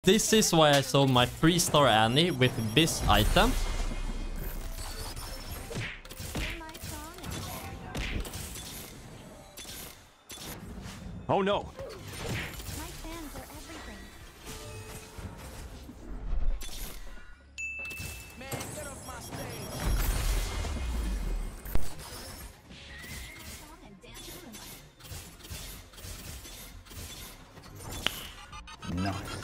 this is why I sold my 3-star Annie with this item. Oh no! My fans are everything. Man, get off my stage. Song and dance in the moonlight. Nice.